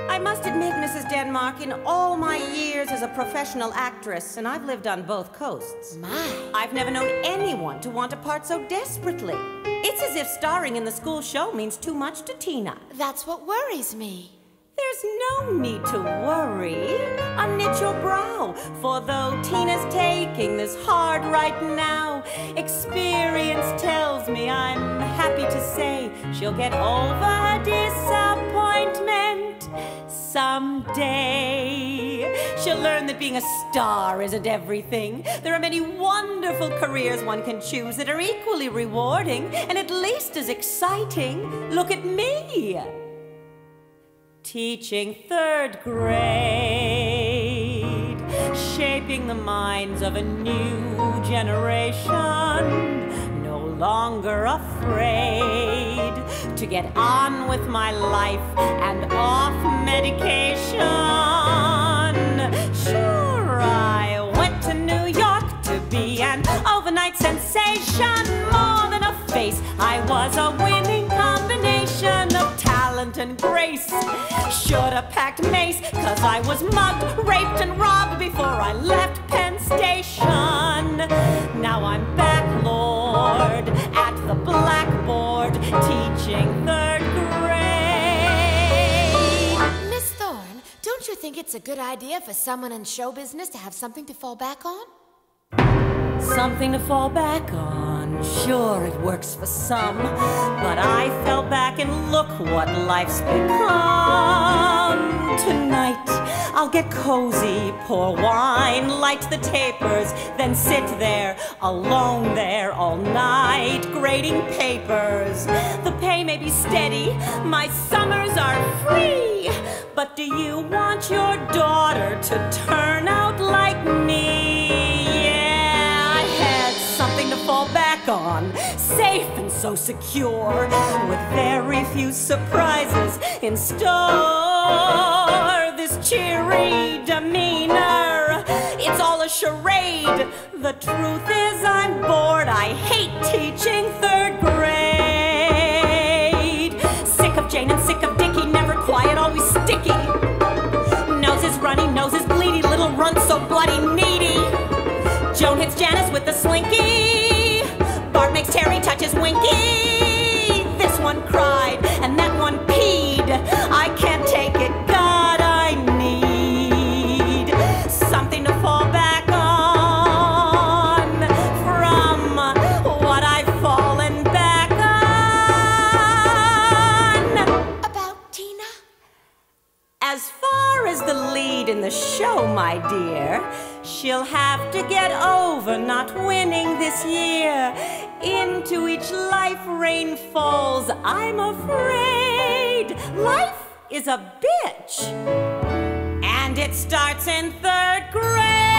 I must admit, Mrs. Denmark, in all my years as a professional actress, and I've lived on both coasts, I've never known anyone to want a part so desperately. It's as if starring in the school show means too much to Tina. That's what worries me. There's no need to worry. Unknit your brow, for though Tina's taking this hard right now, experience tells me, I'm happy to say, she'll get over her disappointment someday. She'll learn that being a star isn't everything. There are many wonderful careers one can choose that are equally rewarding and at least as exciting. Look at me. Teaching 3rd grade, shaping the minds of a new generation, no longer afraid to get on with my life and off medication. Sure, I went to New York to be an overnight sensation. More than a face, I was a winning combination of talent and grace. Should have packed mace, cause I was mugged, raped, and robbed before I left Penn Station. Now I'm back, Lord, at the blackboard, teaching 3rd grade. Miss Thorne, don't you think it's a good idea for someone in show business to have something to fall back on? Something to fall back on. Sure, it works for some, but I fell back and look what life's become. Tonight, I'll get cozy, pour wine, light the tapers, then sit there, alone there all night, grading papers. The pay may be steady, my summers are free, but do you want your daughter to turn out like me? Something to fall back on, safe and so secure, with very few surprises in store. This cheery demeanor, it's all a charade. The truth is I'm bored, I hate teaching 3rd grade. Sick of Jane and sick of Dickie, never quiet, always sticky. Noses runny, noses bleedy, little runt so bloody needy. Joan hits Janice with the slinky. Bart makes Terry touch his winky. This one cried and that one peed. I can't take it, God, I need something to fall back on from what I've fallen back on. About Tina? As far as the lead in the show, my dear, she'll have to get over not winning this year. Into each life rain falls, I'm afraid. Life is a bitch, and it starts in 3rd grade.